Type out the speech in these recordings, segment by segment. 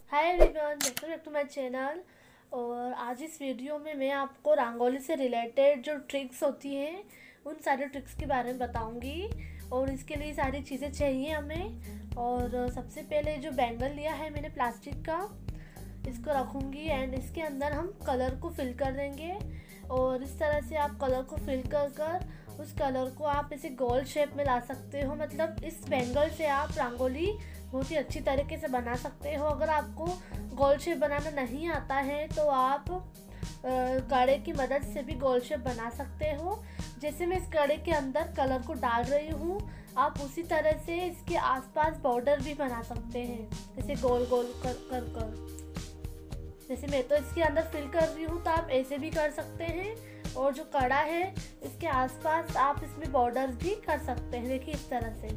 Hi everyone, welcome back to my channel. और आज इस वीडियो में मैं आपको रंगोली से रिलेटेड जो ट्रिक्स होती हैं उन सारे ट्रिक्स के बारे में बताऊंगी। और इसके लिए सारी चीज़ें चाहिए हमें। और सबसे पहले जो बैंगल लिया है मैंने प्लास्टिक का, इसको रखूँगी एंड इसके अंदर हम कलर को फिल कर देंगे। और इस तरह से आप कलर को फिल कर कर उस कलर को आप इसे गोल शेप में ला सकते हो। मतलब इस बैंगल से आप रंगोली बहुत ही अच्छी तरीके से बना सकते हो। अगर आपको गोल शेप बनाना नहीं आता है तो आप कड़े की मदद से भी गोल शेप बना सकते हो। जैसे मैं इस कड़े के अंदर कलर को डाल रही हूँ, आप उसी तरह से इसके आसपास बॉर्डर भी बना सकते हैं, जैसे गोल गोल कर कर कर। जैसे मैं तो इसके अंदर फिल कर रही हूँ तो आप ऐसे भी कर सकते हैं। और जो कड़ा है इसके आसपास आप इसमें बॉर्डर्स भी कर सकते हैं, देखिए इस तरह से।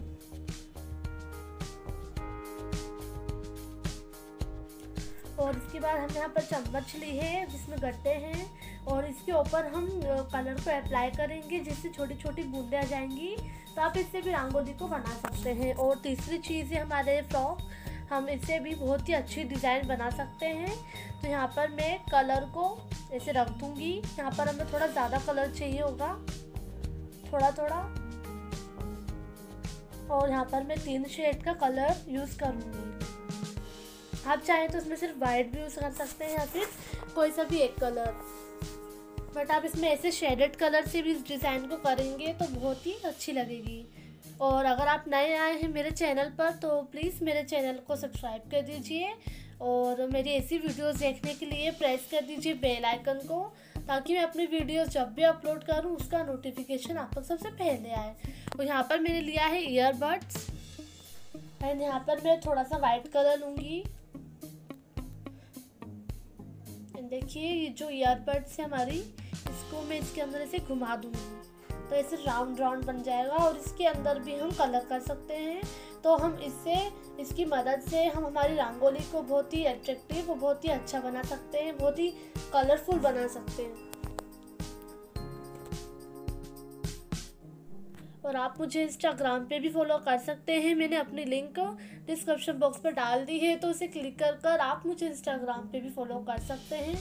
और इसके बाद हमने यहाँ पर चम्मच ली है जिसमें गट्टे हैं, और इसके ऊपर हम कलर को अप्लाई करेंगे जिससे छोटी छोटी बूंदें आ जाएंगी। तो आप इससे भी रंगोली को बना सकते हैं। और तीसरी चीज़ है हमारे फ्रॉक, हम इससे भी बहुत ही अच्छी डिज़ाइन बना सकते हैं। तो यहाँ पर मैं कलर को ऐसे रख दूँगी। यहाँ पर हमें थोड़ा ज़्यादा कलर चाहिए होगा, थोड़ा थोड़ा। और यहाँ पर मैं 3 शेड का कलर यूज़ करूँगी। आप चाहें तो इसमें सिर्फ वाइट भी यूज़ कर सकते हैं या फिर कोई सा भी एक कलर। बट आप इसमें ऐसे शेडेड कलर से भी इस डिज़ाइन को करेंगे तो बहुत ही अच्छी लगेगी। और अगर आप नए आए हैं मेरे चैनल पर तो प्लीज़ मेरे चैनल को सब्सक्राइब कर दीजिए। और मेरी ऐसी वीडियोस देखने के लिए प्रेस कर दीजिए बेल आइकन को, ताकि मैं अपनी वीडियोस जब भी अपलोड करूं उसका नोटिफिकेशन आप तक सबसे पहले आए। और यहाँ पर मैंने लिया है ईयरबड्स एंड यहाँ पर मैं थोड़ा सा वाइट कलर लूँगी। देखिए ये जो ईयरबड्स है हमारी, इसको मैं इसके अंदर ऐसे घुमा दूँगी तो ऐसे राउंड राउंड बन जाएगा। और इसके अंदर भी हम कलर कर सकते हैं। तो हम इसकी मदद से हम हमारी रंगोली को बहुत ही अट्रैक्टिव और बहुत ही अच्छा बना सकते हैं, बहुत ही कलरफुल बना सकते हैं। और आप मुझे इंस्टाग्राम पे भी फॉलो कर सकते हैं, मैंने अपनी लिंक डिस्क्रिप्शन बॉक्स पर डाल दी है, तो उसे क्लिक कर कर आप मुझे इंस्टाग्राम पे भी फॉलो कर सकते हैं।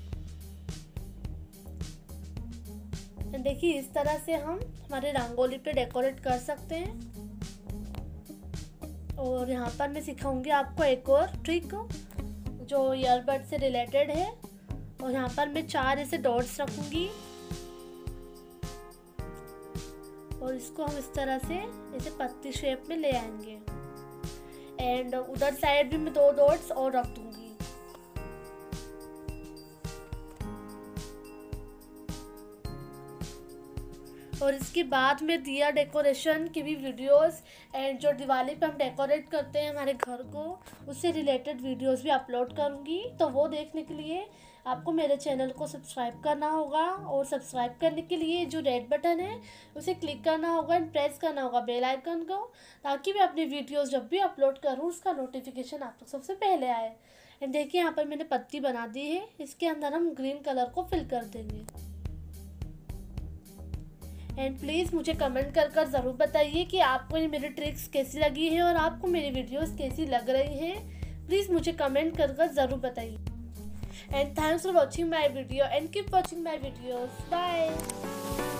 देखिए इस तरह से हम हमारे रंगोली पे डेकोरेट कर सकते हैं। और यहाँ पर मैं सिखाऊंगी आपको एक और ट्रिक जो ईयरबड से रिलेटेड है। और यहाँ पर मैं 4 ऐसे डॉट्स रखूंगी और इसको हम इस तरह से ऐसे पत्ती शेप में ले आएंगे। एंड उधर साइड भी मैं 2 डॉट्स और रख दूंगी। और इसके बाद में दिया डेकोरेशन की भी वीडियोस एंड जो दिवाली पे हम डेकोरेट करते हैं हमारे घर को, उससे रिलेटेड वीडियोस भी अपलोड करूंगी। तो वो देखने के लिए आपको मेरे चैनल को सब्सक्राइब करना होगा। और सब्सक्राइब करने के लिए जो रेड बटन है उसे क्लिक करना होगा एंड प्रेस करना होगा बेल आइकन को, ताकि मैं अपनी वीडियोस जब भी अपलोड करूँ उसका नोटिफिकेशन आप तक सबसे पहले आए। एंड देखिए यहाँ पर मैंने पत्ती बना दी है, इसके अंदर हम ग्रीन कलर को फिल कर देंगे। एंड प्लीज़ मुझे कमेंट कर कर ज़रूर बताइए कि आपको ये मेरी ट्रिक्स कैसी लगी है और आपको मेरी वीडियोस कैसी लग रही हैं। प्लीज़ मुझे कमेंट कर कर ज़रूर बताइए। And thanks for watching my video and keep watching my videos. Bye.